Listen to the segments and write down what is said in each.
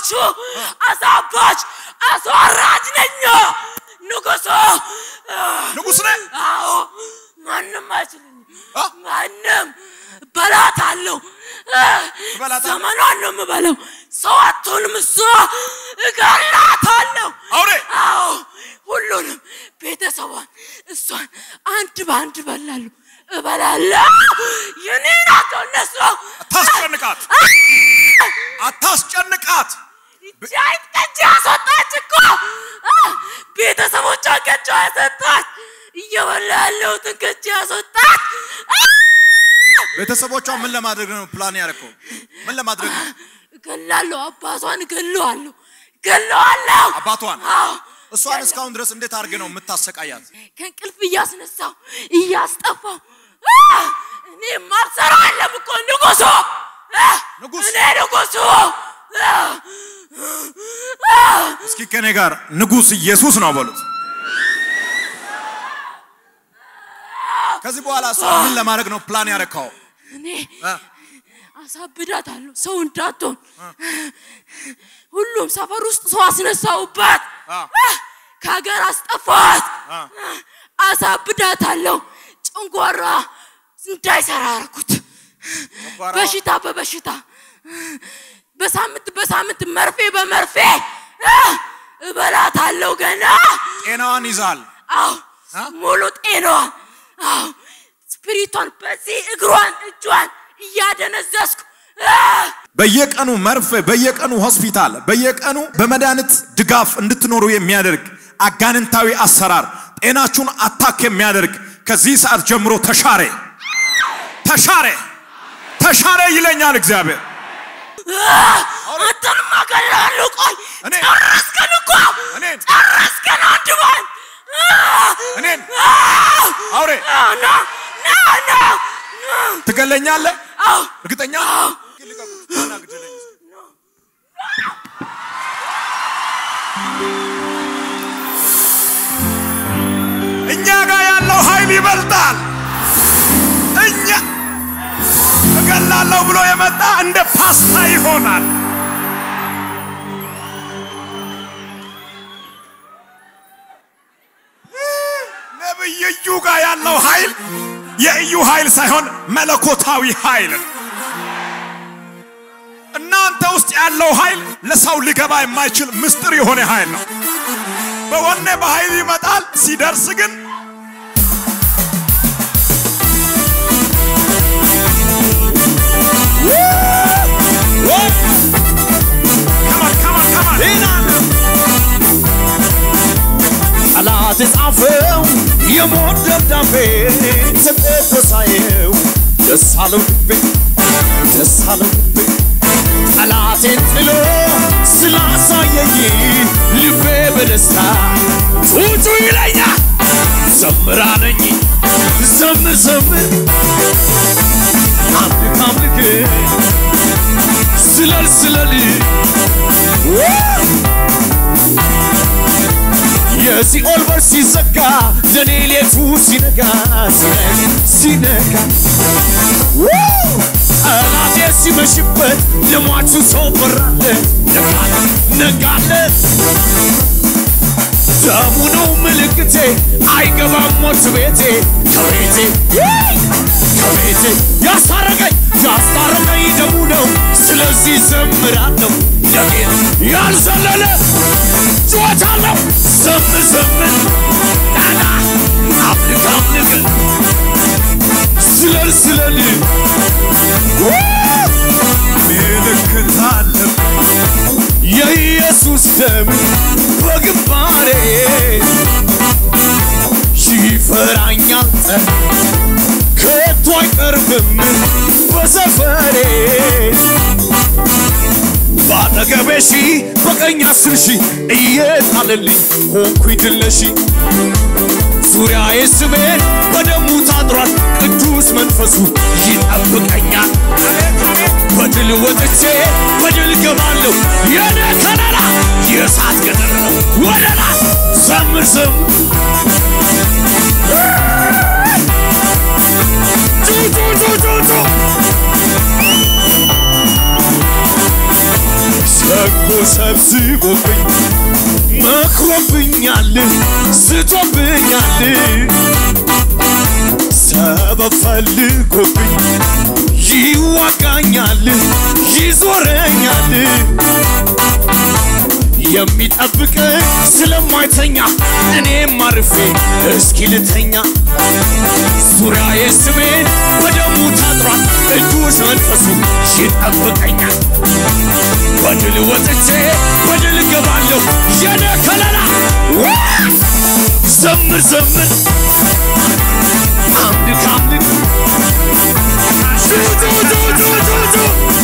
አሳባች አስወራጅ ነኝ ንጉስ ነህ አዎ ማንም አይችልም ማንም በላታለሁ ዘመኗን ነው የምበለው ሰዋቱንም እሷ እገላታለሁ አውሬ አዎ ሁሉንም ቤተሰቧን እሷን አንድ ባንድ በላለሁ እበላለሁ የኔናት እነሱ አታስጨንቃት ጃይት ከጃ ሰጣች እኮ ቤተሰቦቿ ከጃ ሰጣች እየበላለሁ ተከጃ ሰጣች ቤተሰቦቿ ምን ለማድረግ ነው ፕላን ያረከው ምን ለማድረግ ነው ገላለሁ አባቷን ገለዋለሁ አባቷን እሷን እስካሁን ድረስ እንዴት አርገ ነው የምታሰቃያት ከንቅልፍ እያስነሳው እያስጠፋው እኔ ማሰራ አለም እኮ ንጉስ እኔ ንጉስ እስኪ ከኔ ጋር ንጉስ ኢየሱስ ነው በሉት ከዚህ በኋላ እሷ ምን ለማድረግ ነው ፕላን ያረከው እኔ አሳብዳታለሁ ሰው እንዳትሆን ሁሉም ሰፈር ውስጥ ሰው አስነሳውባት ከሀገር አስጠፋት አሳብዳታለሁ ጭንጓራ እንዳይሰራ አርኩት በሽታ በበሽታ በሳምንት መርፌ በመርፌ እበላታለሁ ገና ጤናዋን ይዛል አዎ ሙሉ ጤናዋን አዎ ስፒሪቷን በዚህ እግሯን እጇን እያደነዘስኩ በየቀኑ መርፌ በየቀኑ ሆስፒታል በየቀኑ በመድኃኒት ድጋፍ እንድትኖሩ የሚያደርግ አጋንንታዊ አሰራር ጤናችሁን አታክ የሚያደርግ ከዚህ ሰዓት ጀምሮ ተሻረ ይለኛል እግዚአብሔር አንተንም አገላለሁ ቆይ ጨረስከን እኮ ጨረስከን አንድባን እኔን አውሬ ና ትገለኛለህ እርግጠኛ እኛ ጋር ያለው ኃይል ይበልጣል እኛ እገላለሁ ብሎ የመጣ እንደ ፓስታ ይሆናል ነብዩ ጋር ያለው ኃይል የኢዩ ኃይል ሳይሆን መለኮታዊ ኃይል እናንተ ውስጥ ያለው ኃይል ለሰው ሊገባ የማይችል ምስጢር የሆነ ኃይል ነው በወኔ በኃይል ይመጣል ሲደርስ ግን አላት ጻፈው የሞት ደብዳቤ ተጠቆሳየው ደሳለው አላቴን ጥሎ ስላሳየኝ ልቤ በደስታ ጩጩ ይለኛ ዘምራለኝ ዘምር አምልክ ስለል የሲኦል በር ሲዘጋ ለኔ ሌቱ ሲነጋ አላቴ ሲመሽበት ለሟቹ ሰው በራለት ነጋለት ደሙ ነው ምልክቴ አይገባም ሞት ቤቴ ከቤቴ ያስታረቀኝ ደሙ ነው ስለዚህ ዘምራለሁ ለጌታ ያልዘለለ ጩኸታለሁ ዘምር ዳና አፍልቅ ስለል ምልክት አለ የኢየሱስ ደም በግንባሬ ይፈራኛል ከቶ አይቀርብም በሰፈሬ ባጠገቤ ሺህ በቀኝ 10 ሺህ እየጣለልኝ ሆንኩኝ ድል ነሺ ዙሪያዬ ስሜን በደሙ ታጥሯል ቅዱስ መንፈሱ ይጠብቀኛል በድል ወጥቼ በድል ገባለሁ የኔ ከለላ የእሳት ቅጥር ነው ወደ ላይ ዘምር ሰጎሰ መክሮብኛል ስቶብኛል ሰበብ ፈልጎብኝ ይዋጋኛል ይዞረኛል የሚጠብቀኝ ስለማይተኛ እኔም አርፌ እስኪ ልተኛ ዙሪያዬ ስሜ በደሙ ታጥሯል ቅዱስ መንፈሱ ይጠብቀኛል በድል ወጥቼ በድል ገባለሁ የኔ ከለላ ዘምር ዘምር አምልክ አምልክ ዱ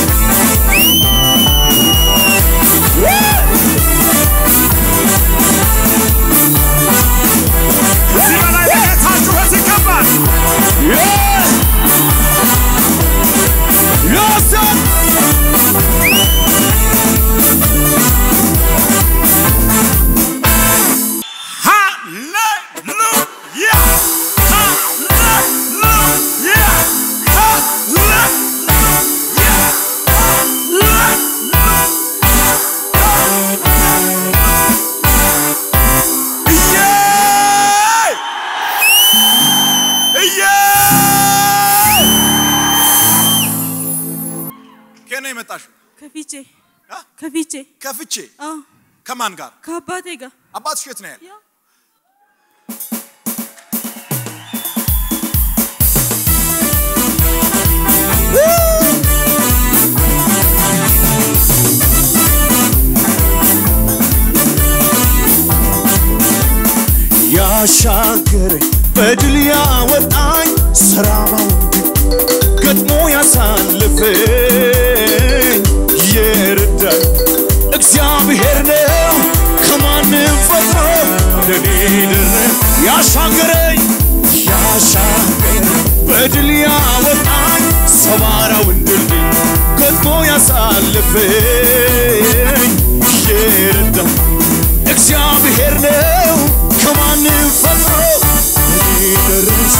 ከፍቼ ከማን ጋር ከአባቴ ጋር አባትሽ የት ነው ያለው ያሻገረኝ በድል ያወጣኝ ሰራማው ገጥሞ ያሳልፈኝ የረዳኝ እግዚአብሔር ነው ከማንም ፈጥሮ ለኔ ደረሰ ያሻገረኝ በድል ያወጣኝ ሰባራው ድልድይ ገጥሞ ያሳልፈኝ የረዳኝ እግዚአብሔር ነው ከማንም ፈጥሮ ለኔ ደረሰ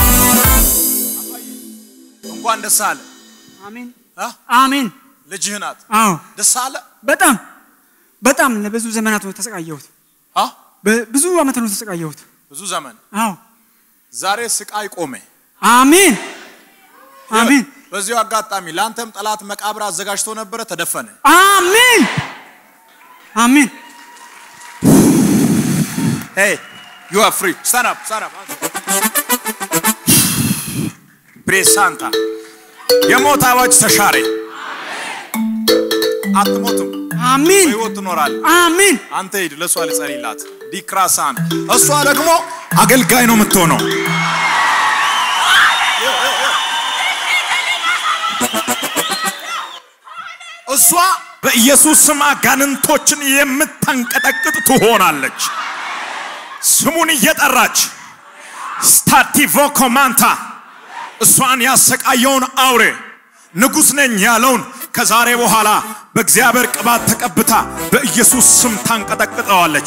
እንኳን ደስ አለ አሜን አሜን ልጅህ ናት አዎ ደስ አለ በጣም ለብዙ ዘመናት ነው ተሰቃየሁት በብዙ አመት ነው ተሰቃየሁት ብዙ ዘመን አዎ ዛሬ ስቃይ ቆመ አሜን አሜን በዚሁ አጋጣሚ ላንተም ጠላት መቃብር አዘጋጅቶ ነበር ተደፈነ አሜን አሜን Hey, you are free. Stand up. Presanta. የሞት አዋጅ ተሻረ አትሞትም አሜን በህይወት ኖራል አሜን አንተ ሂድ ለሷ ለጸልይላት ዲክራሳን እሷ ደግሞ አገልጋይ ነው የምትሆነው እሷ በኢየሱስ ስም አጋንንቶችን የምታንቀጠቅጥ ትሆናለች ስሙን እየጠራች ስታቲቮ ኮማንታ እሷን ያሰቃየውን አውሬ ንጉስ ነኝ ያለውን ከዛሬ በኋላ በእግዚአብሔር ቅባት ተቀብታ በኢየሱስ ስም ታንቀጠቅጠዋለች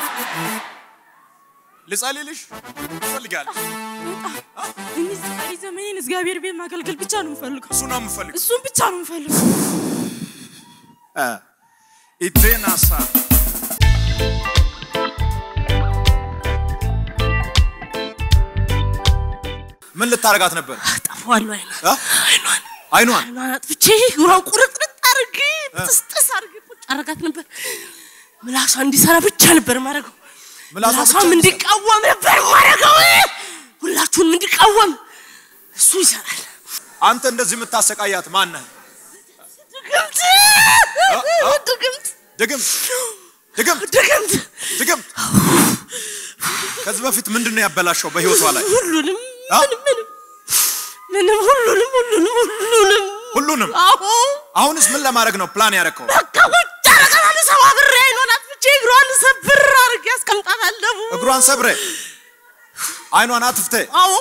ልጸልይልሽ ፈልጋለሽ እነዚህ ቀሪ ዘመኔን እግዚአብሔር ቤት ማገልገል ብቻ ነው የምፈልገው እሱን ብቻ ነው የምፈልገው ኢቴናሳ ምን ልታረጋት ነበር አጣፋለሁ አይኗን አጥፍቼ ጉራው ቁርጥርጥ አርጌ ጥስጥስ አርጌ ቁጭ አረጋት ነበር ምላሷ እንዲሰራ ብቻ ነበር ማረገው ምላሷም እንዲቃወም ነበር ማረገው ሁላችሁም እንዲቃወም እሱ ይሰራል አንተ እንደዚህ የምታሰቃያት ማን ነህ ድግምት ከዚህ በፊት ምንድነው ያበላሸው በህይወቷ ላይ ሁሉንም አሁንስ ምን ለማድረግ ነው ፕላን ያረከው እግሯን ሰብሬ አይኗን አጥፍቴ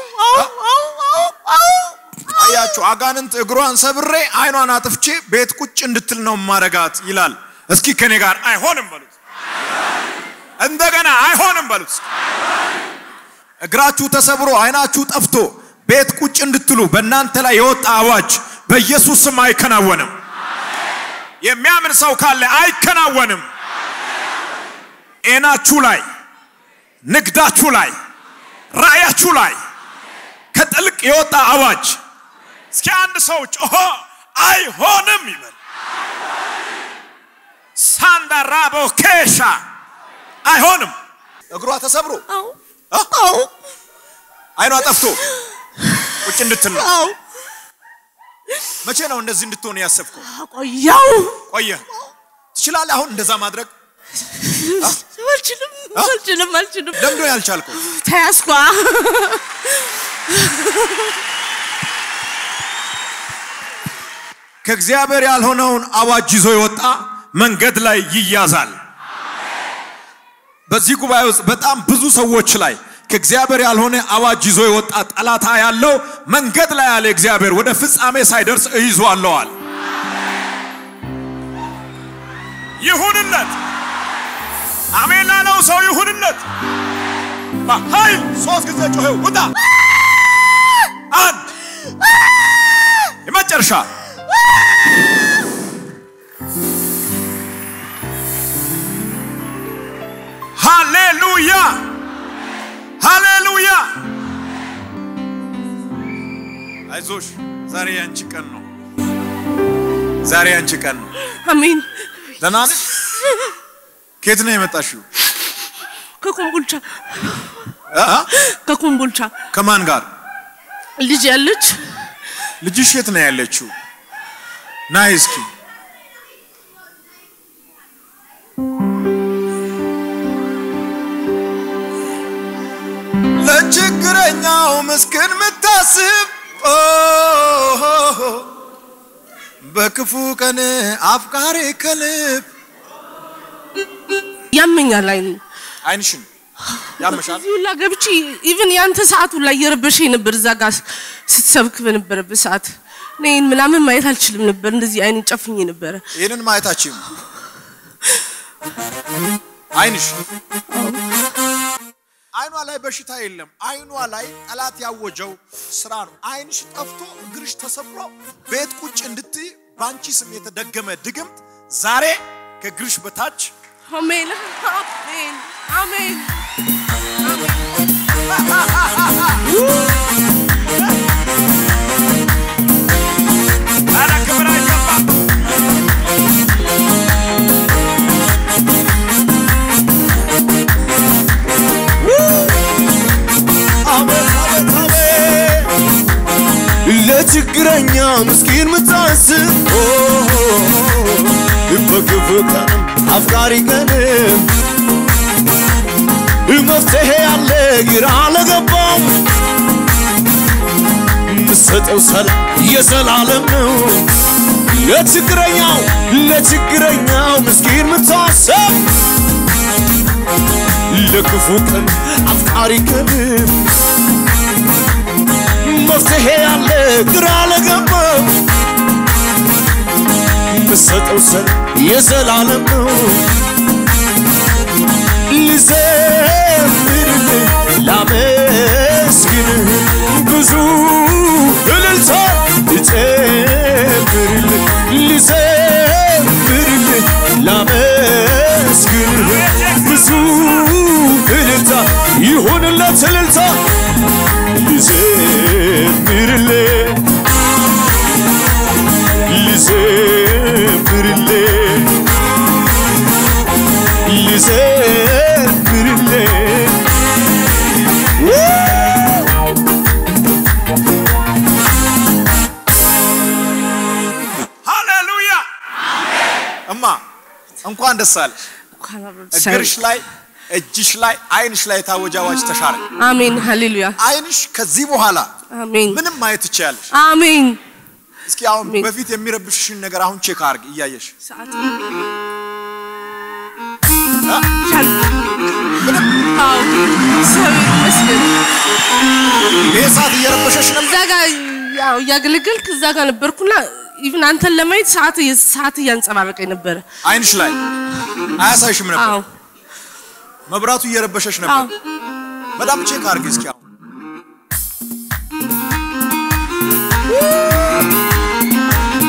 አያችሁ አጋንንት እግሯን ሰብሬ አይኗን አጥፍቼ ቤት ቁጭ እንድትል ነው ማረጋት ይላል እስኪ ከኔ ጋር አይሆንም በሉት እንደገና አይሆንም በሉት እግራችሁ ተሰብሮ አይናችሁ ጠፍቶ ቤት ቁጭ እንድትሉ በእናንተ ላይ የወጣ አዋጅ በኢየሱስ ስም አይከናወንም የሚያምን ሰው ካለ አይከናወንም ጤናችሁ ላይ ንግዳችሁ ላይ ራእያችሁ ላይ ከጥልቅ የወጣ አዋጅ እስኪ አንድ ሰው ጮሆ አይሆንም ይበል ሳንዳራቦ ኬሻ አይሆንም እግሯ ተሰብሮ አው አይኗ ጠፍቶ ቁጭ እንድትል ነው መቼ ነው እንደዚህ እንድትሆን ያሰብከው ቆየ ትችላለህ አሁን እንደዛ ማድረግ አልችልም ለምዶ ያልቻልከው ተያስኳ ከእግዚአብሔር ያልሆነውን አዋጅ ይዞ ይወጣ መንገድ ላይ ይያዛል በዚህ ጉባኤ ውስጥ በጣም ብዙ ሰዎች ላይ ከእግዚአብሔር ያልሆነ አዋጅ ይዞ ይወጣ ጠላታ ያለው መንገድ ላይ ያለ እግዚአብሔር ወደ ፍጻሜ ሳይደርስ ይዟለዋል ይሁንለት አሜን ላለው ሰው ይሁንለት በኃይል ሶስት ጊዜ ጮኸው ውጣ አንድ የመጨረሻ ሃሌሉያ ሃሌሉያ አይዞሽ ዛሬ ያንቺ ቀን ነው ዛሬ ያንቺ ቀን ነው አሜን ደህና ነሽ ከየት ነው የመጣሽው ከኮምቦልቻ ከማን ጋር ልጅ ያለች ልጅሽ የት ነው ያለችው ናይስኪ ለችግረኛው ምስኪን ምታስብ በክፉ ቀን አፍቃሪ ከልብ ያመኛል አይንሽን ያመሻል ይሁላ ገብቺ ኢቭን ያንተ ሰዓቱ ላይ የረበሽኝ ነበር እዛ ጋር ስትሰብክ በነበረበት ሰዓት ነኝ ምናምን ማየት አልችልም ነበር እንደዚህ አይን ጨፍኝ ነበር ይሄንን ማየታችን አይንሽ አይኗ ላይ በሽታ የለም አይኗ ላይ ጠላት ያወጀው ስራ ነው አይንሽ ጠፍቶ እግርሽ ተሰብሮ ቤት ቁጭ እንድትይ ባንቺ ስም የተደገመ ድግምት ዛሬ ከእግርሽ በታች አሜን አሜን አሜን አላ ክብር አይገባ ለችግረኛ ምስኪን ምታስብ በክፉ ቀን አፍቃሪ ቀን መፍትሄ ያለ ግራ ለገባው ምሰጠው ሰላም የዘላለም ነው ለችግረኛው ምስኪን ምታስብ ለክፉ ቀን አፍቃሪ ቀን መፍትሄ ያለ ግራ ለገባው ምሰጠው ሰላም የዘላለም ነው ልዘምርልህ ላመስግንህ ብዙ እልልታ ልጨምርልህ ልዘምርልህ ላመስግንህ ብዙ እልልታ ይሁንለት እልልታ ልዘምርልህ ሃሌሉያ እማ እንኳን ደስ አለሽ እግርሽ ላይ እጅሽ ላይ አይንሽ ላይ ታወጃዋች ተሻረ አሜን ሃሌሉያ አይንሽ ከዚህ በኋላ አሜን ምንም ማየት ትችያለሽ አሜን እስኪ አሁን በፊት የሚረብሽሽን ነገር አሁን ቼክ አርግ እያየሽ ሰዓት አው ሰው መስል የሰዓት እየረበሸሽ ነበር እዛ ጋር ያው ያገለገልክ እዛ ጋር ነበርኩና ኢቭን አንተን ለማየት ሰዓት ያንጸባረቀኝ ነበር አይንሽ ላይ አያሳይሽም ነበር አው መብራቱ እየረበሸሽ ነበር በጣም ቼክ አርግ እስኪ አሁን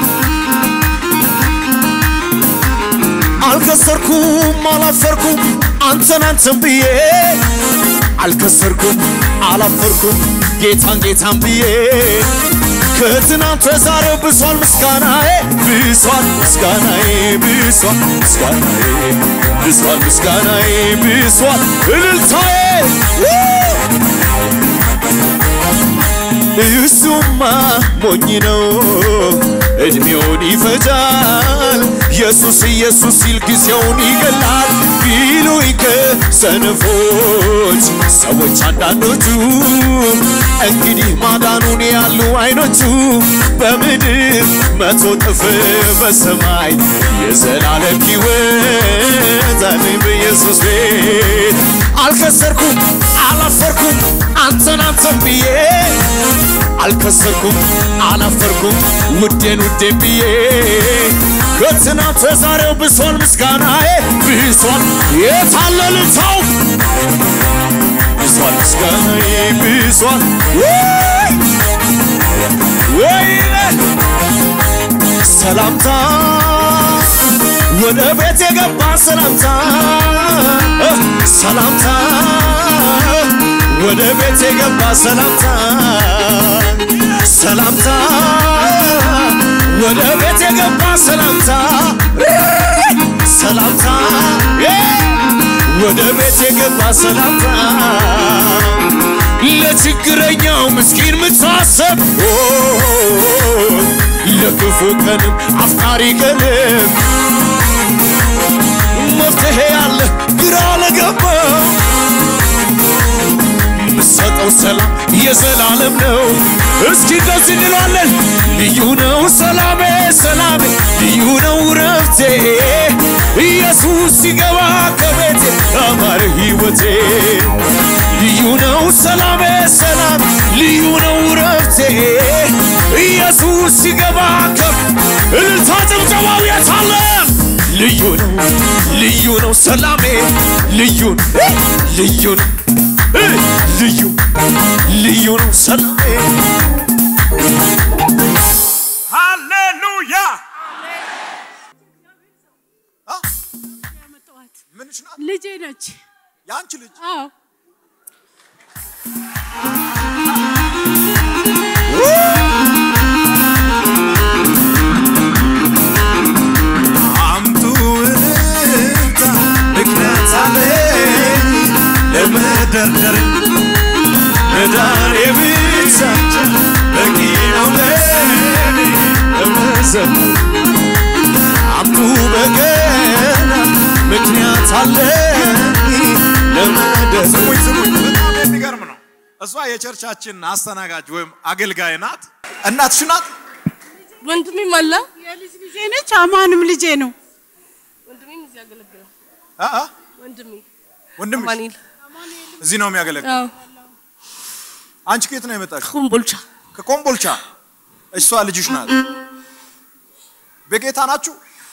አልከሰርኩም አላፈርኩም አንተን ብዬ አልከሰርኩም አላፈርኩም ጌታን ብዬ ከትናንት ዛሬው ብሷል ምስጋናዬ ብሷል እልልታዬ እሱማ ሞኝ ነው እድሜውን ይፈጃል ኢየሱስ ሲል ጊዜውን ይገላል ቢሉኝ ከሰነፎች ሰዎች አንዳንዶቹ እንግዲህ ማዳኑን ያሉ አይኖቹ በምድር 100 እጥፍ በሰማይ የዘላለም ሕይወት አለኝ በኢየሱስ ቤት አልከሰርኩም አላፈርኩም አንተን ብዬ አልከሰርኩም አላፈርኩም ውዴን ብዬ ከትናንት ዛሬው ብሷል ምስጋናዬ ብሷል የታለልታው ብሷል ምስጋናዬ ብሷል ወይኔ ሰላምታ ወደ ቤት የገባ ሰላምታ ወደ ቤት የገባ ሰላምታ ወደ ቤት የገባ ሰላምታ ወደ ቤት የገባ ሰላምታ ለችግረኛው ምስኪን ምታሰብ ለክፉ ቀንም አፍቃሪ ቀንም መፍትሄ ያለ ግራ ለገባ ምሰጠው ሰላም የዘላለም ነው እስኪ እንደዚህ እንላለን ልዩ ነው ሰላሜ ልዩ ነው ረፍቴ ኢየሱስ ሲገባ ከቤቴ አማረ ሕይወቴ ልዩ ነው ሰላሜ ልዩ ነው ረፍቴ ኢየሱስ ሲገባ እልልታ ጭብጨባው የታለ ልዩ ነው ሰላሜ ልዩ ነው ሰላሜ ሃሌሉያ ምንሽ ናት ልጄ ነች ያንቺ ልጅ አዎ ለመደርደር መዳን የብቻች በቂነው ለኔ ለመዘመር አምጡ በገና ምክንያት አለኝ ለመደርደር ስሙኝ በጣም የሚገርም ነው እሷ የቸርቻችን አስተናጋጅ ወይም አገልጋይ ናት እናትሽ ናት ወንድሜ ማላ የልጅ ልጄ ነች አማንም ልጄ ነው ወንድሜ እዚህ ያገለግላል ወንድሜ አማኒል እዚህ ነው የሚያገለግለው አዎ አንቺ ከየት ነው የመጣችው ከኮምቦልቻ እሷ ልጅሽ ናት በጌታ ናችሁ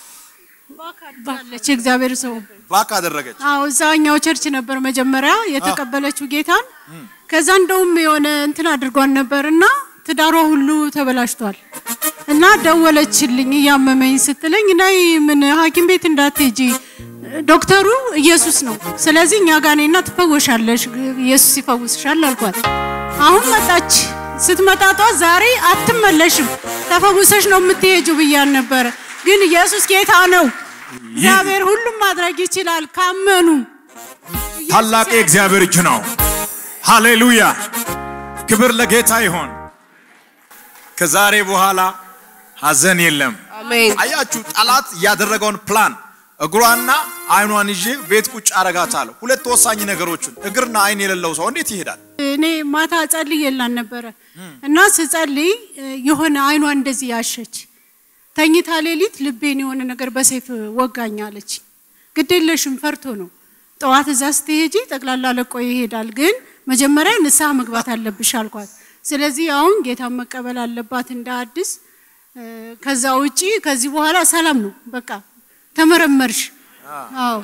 ባካለች እግዚአብሔር ሰው ባካ አደረገች አዎ እዛኛው ቸርች ነበር መጀመሪያ የተቀበለችው ጌታን ከዛ እንደውም የሆነ እንትን አድርጓን ነበርና ትዳሯ ሁሉ ተበላሽቷል እና ደወለችልኝ ያመመኝ ስትለኝ ናይ ምን ሐኪም ቤት እንዳትሄጂ ዶክተሩ ኢየሱስ ነው ስለዚህ እኛ ጋር ነይና ትፈወሻለሽ ኢየሱስ ይፈውስሻል አልኳት አሁን መጣች ስትመጣጧ ዛሬ አትመለሽም ተፈውሰሽ ነው የምትሄጂው ብያን ነበር ግን ኢየሱስ ጌታ ነው እግዚአብሔር ሁሉም ማድረግ ይችላል ካመኑ ታላቅ የእግዚአብሔር እጅ ነው ሃሌሉያ ክብር ለጌታ ይሁን ከዛሬ በኋላ ሐዘን የለም አሜን አያችሁ ጠላት ያደረገውን ፕላን እግሯና አይኗን ይዤ ቤት ቁጭ አረጋታለሁ ሁለት ወሳኝ ነገሮችን እግርና አይን የሌለው ሰው እንዴት ይሄዳል እኔ ማታ ጸልዬላን ነበር እና ስጸልይ የሆነ አይኗ እንደዚህ ያሸች ተኝታ ሌሊት ልቤን የሆነ ነገር በሰይፍ ወጋኛለች ግዴለሽም ፈርቶ ነው ጠዋት እዛ ስትሄጂ ጠቅላላ ለቆ ይሄዳል ግን መጀመሪያ ንስሐ መግባት አለብሽ አልኳት ስለዚህ አሁን ጌታን መቀበል አለባት እንደ አዲስ ከዛ ውጪ ከዚህ በኋላ ሰላም ነው በቃ ተመረመርሽ አዎ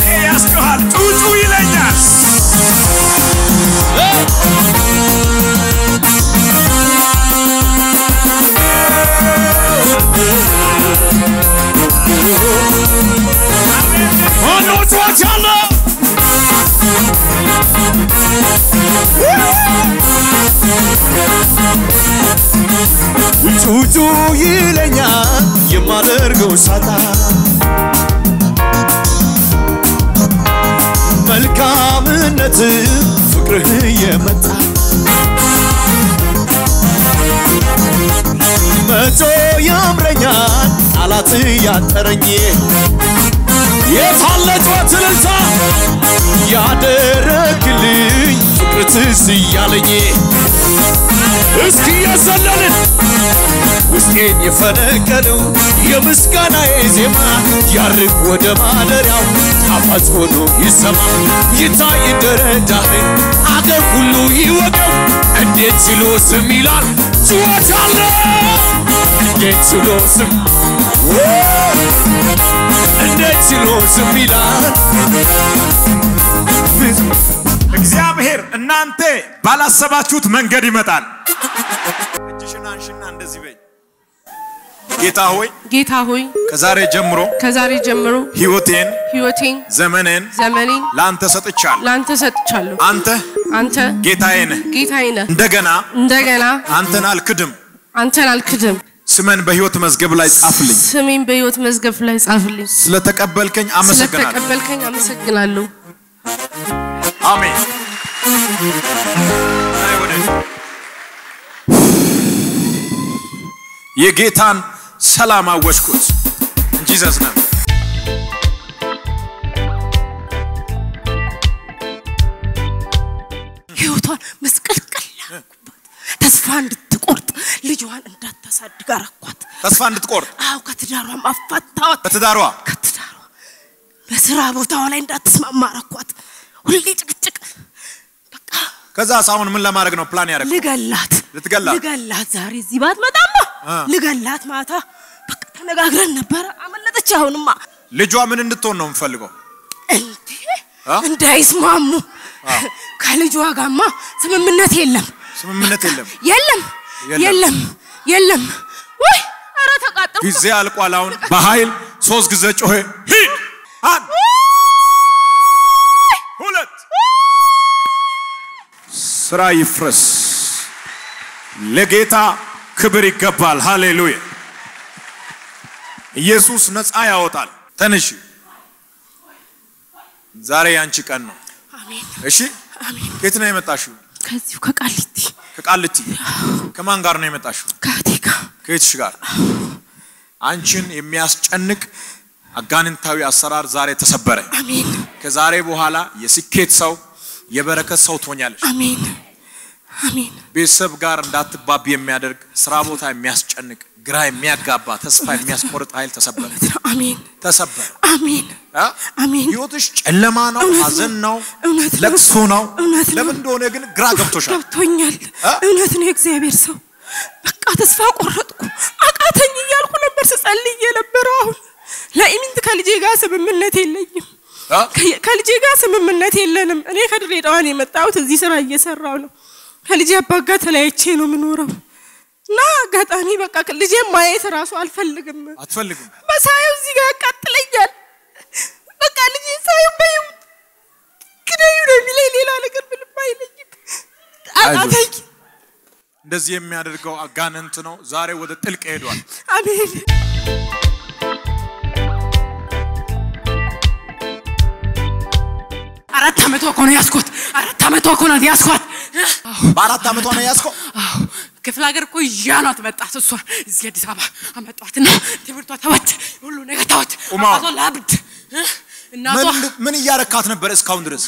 ያስከሃል ጡጡ ይለኛል ጩጩ ይለኛል የማደርገው ሳጣ መልካምነት ፍቅርህ የመጣ መቶ ያምረኛል ቃላት ያጠረኝ የታለቷት እልልታ ያደረግልኝ ፍቅር ትዝ እያለኝ እስኪ የዘለልን ውስጤን የፈነቀለው የምስጋናዬ ዜማ ያርግ ወደ ማደሪያው ጣፋጭ ሆኖ ይሰማ ይታይ ደረጃህን አገር ሁሉ ይወቀው እንዴት ችሎ ስም ይላል ጩኸት አለ እንዴት ችሎ ስም እንዴት ችሎ ስም ይላል እግዚአብሔር እናንተ ባላሰባችሁት መንገድ ይመጣል እጅሽን አንሽና እንደዚህ በይ ጌታ ሆይ ከዛሬ ጀምሮ ህይወቴን ዘመኔን ላንተ ሰጥቻለሁ አንተ ጌታዬ ነህ እንደገና አንተን አልክድም ስሜን በህይወት መዝገብ ላይ ጻፍልኝ ስለተቀበልከኝ አመሰግናለሁ አሜን የጌታን ሰላም አወጅኩት እንጂ ዘዝና ህይወቷን መስቀልቀል ተስፋ እንድትቆርጥ ልጇን እንዳታሳድግ አረኳት ተስፋ እንድትቆርጥ አው ከትዳሯም አፋታዋት ከትዳሯ በስራ ቦታዋ ላይ እንዳትስማማ አረኳት ሁሌ ጭቅጭቅ በቃ ከዛ ሳሁን ምን ለማድረግ ነው ፕላን ያደረገው ልትገላት ዛሬ እዚህ ባትመጣማ ልገላት ማታ በቃ ተነጋግረን ነበር አመለጠች አሁንማ ልጇ ምን እንድትሆን ነው የምፈልገው እንዳይስማሙ ከልጇ ጋርማ ስምምነት የለም ወይ አረ ተቃጠልኩ ጊዜ አልቋል አሁን በኃይል 3 ጊዜ ጮሄ ሂድ አንድ ሁለት ስራ ይፍረስ ለጌታ ክብር ይገባል ሃሌሉያ ኢየሱስ ነፃ ያወጣል ተነሽ ዛሬ ያንቺ ቀን ነው አሜን እሺ አሜን ከየት ነው የመጣሽው ከዚሁ ከቃሊቲ ከማን ጋር ነው የመጣሽው ከየትሽ ጋር አንቺን የሚያስጨንቅ አጋንንታዊ አሰራር ዛሬ ተሰበረ አሜን ከዛሬ በኋላ የስኬት ሰው የበረከት ሰው ትሆኛለሽ አሜን ቤተሰብ ጋር እንዳትባቢ የሚያደርግ ስራ ቦታ የሚያስጨንቅ ግራ የሚያጋባ ተስፋ የሚያስቆርጥ ኃይል ተሰበረ አሜን ህይወትሽ ጨለማ ነው ሐዘን ነው ለቅሶ ነው ለምን እንደሆነ ግን ግራ ገብቶኛል እውነት ነው እግዚአብሔር ሰው በቃ ተስፋ ቆረጥኩ አቃተኝ እያልኩ ነበር ስጸልይ የነበረው አሁን ለኢሚንት ከልጄ ጋር ስምምነት የለንም እኔ ከድሬዳዋ ነው የመጣሁት እዚህ ስራ እየሰራው ነው ከልጄ አባት ጋር ተለያይቼ ነው የምኖረው እና አጋጣሚ በቃ ልጄ ማየት ራሱ አትፈልግም በሳየው እዚህ ጋር ያቃጥለኛል በቃ ልጄ ሳየው በይው ግደዩ ነው የሚለኝ ሌላ ነገር ምንም አይለኝም አቃተኝ እንደዚህ የሚያደርገው አጋንንት ነው ዛሬ ወደ ጥልቅ ሄዷል አሜን አራት አመቷ ነው ያስኳት በአራት አመቷ ነው ያስኳት ክፍለ ሀገር እኮ ያናት መጣት እሷ እዚህ አዲስ አበባ አመጣትና ትምህርቷ ተወች ሁሉ ነገር ተወች አቶ ላብድ እናቷ ምን ያረካት ነበር እስካሁን ድረስ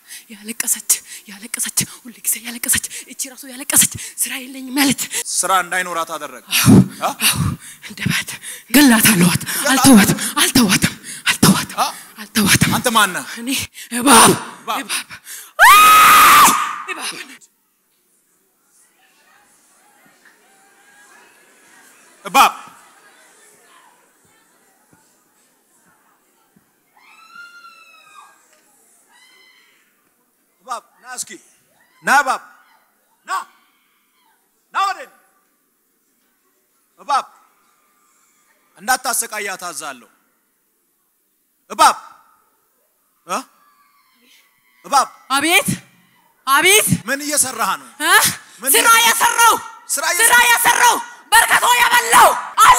ያለቀሰች ሁሉ ጊዜ ያለቀሰች እቺ ራሱ ያለቀሰች ስራ የለኝም ማለት ስራ እንዳይኖራት አደረገ እንደባት ገላታለሁ አልተዋትም አንተ ማን ነህ እኔ እባብ ናስኪ ናባብ ናወደን እባብ እንዳታሰቃያት አዛለሁ እባብ አቤት ምን እየሰራህ ነው ስራ የሰራው በርከቶ ያበላው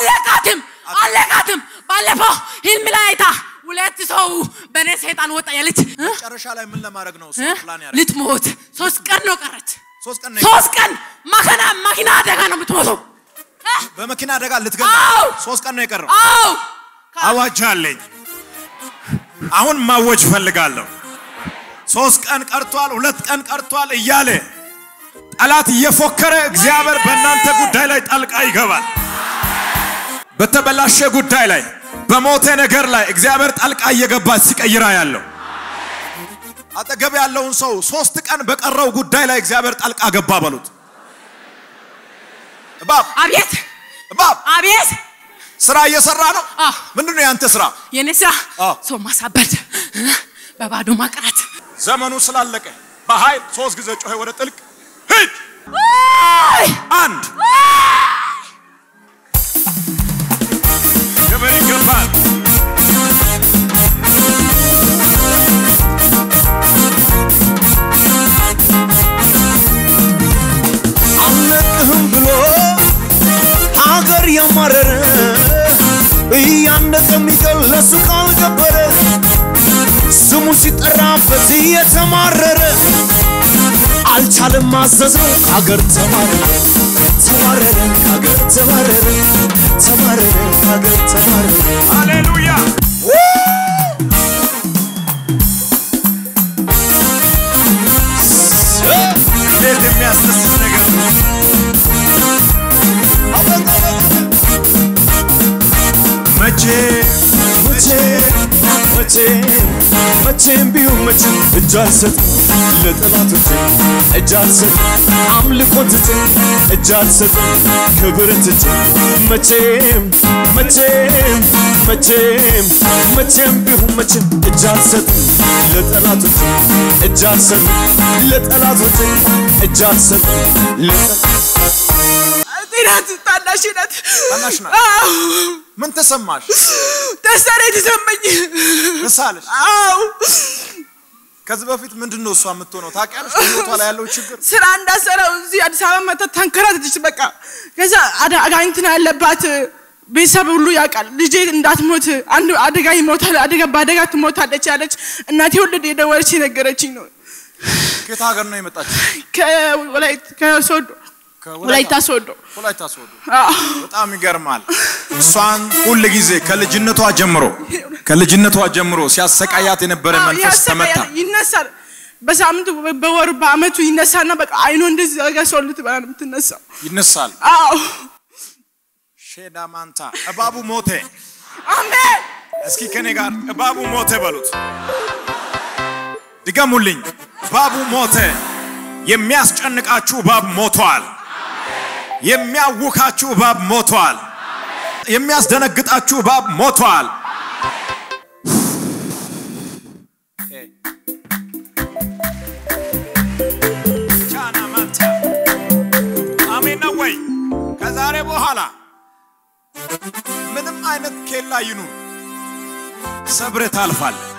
አለቃትም ባለፈው ህልም ላይ አይታ ሁለት ሰው በኔ ሰይጣን ወጣ ያለች ጨረሻ ላይ ምን ለማድረግ ነው ፕላን ያደረገው ልትሞት 3 ቀን ነው ቀረች 3 ቀን መኪና አደጋ ነው የምትሞተው በመኪና አደጋ ልትገባ 3 ቀን ነው የቀረው አዋጅ አለኝ አሁን ማወጅ ፈልጋለሁ 3 ቀን ቀርቷል 2 ቀን ቀርቷል እያለ ጠላት እየፎከረ እግዚአብሔር በእናንተ ጉዳይ ላይ ጣልቃ ይገባል በተበላሸ ጉዳይ ላይ በሞተ ነገር ላይ እግዚአብሔር ጣልቃ እየገባ ሲቀይራ ያለው አጠገብ ያለውን ሰው 3 ቀን በቀረው ጉዳይ ላይ እግዚአብሔር ጣልቃ ገባ በሉት አቤት ስራ እየሰራ ነው ምንድነው ያንተ ስራ የኔ ስራ ሰው ማሳበድ በባዶ ማቅራት ዘመኑ ስላለቀ በኃይል 3 ጊዜ ጮኸ ወደ ጥልቅ ሂድ አንድ ገበሬ ገባል አለቅህም ብሎ ሀገር ያማረረ እያንደቀ የሚገለሱ ቃል ገበረ ስሙ ሲጠራበት እየተማረረ አልቻለም ማዘዝ ነው ሀገር ተማረረ ሀገር ተማረረ ሀገር ተማረረ ሃሌሉያ እንዴት የሚያስደስት ነገር መቼም ቢሆን መቼም እጅ አልሰጥም ለጠላቶቼ እጅ አልሰጥም አምልኮን ትቼ እጅ አልሰጥም ክብርን ትቼ መቼም ቢሆን መቼም እጅ አልሰጥም ለጠላቶቼ እጅ አልሰጥም ለጠላቶቼ እጅ አልሰጥም ታናሽነት ምን ተሰማሽ ደስታዬ ተሰማኝ ደሳለሽ ከዚህ በፊት ምንድነው እሷ የምትሆነው ታውቂያለሽ ህይወቷ ላይ ያለው ችግር ስራ እንዳሰራው እዚህ አዲስ አበባ መጣ ተንከራተተች በቃ ከዛ አጋንንትና ያለባት ቤተሰብ ሁሉ ያውቃል ልጄ እንዳትሞት አንድ አደጋ ይሞታል በአደጋ ትሞታለች ያለች እናቴ ሁሉ የደወለች ነገረችኝ ነው ከታ ሀገር ነው የመጣችው ከሶዶ ወላይታ ሶዶ በጣም ይገርማል እሷን ሁሉ ጊዜ ከልጅነቷ ጀምሮ ሲያሰቃያት የነበረ መንፈስ ተመታ ይነሳል በሳምንቱ በወር በአመቱ ይነሳና በቃ አይኑ እንደዚህ ያጋሰውልት ባላ ምትነሳው ይነሳል ሼዳማንታ እባቡ ሞተ አሜን እስኪ ከኔ ጋር እባቡ ሞተ በሉት ድገሙልኝ እባቡ ሞተ የሚያስጨንቃችሁ እባብ ሞቷል የሚያውካችሁ እባብ ሞቷል የሚያስደነግጣችሁ እባብ ሞቷል አሜን ነው ወይ ከዛሬ በኋላ ምንም አይነት ኬላ ይኑር ሰብረ ታልፋል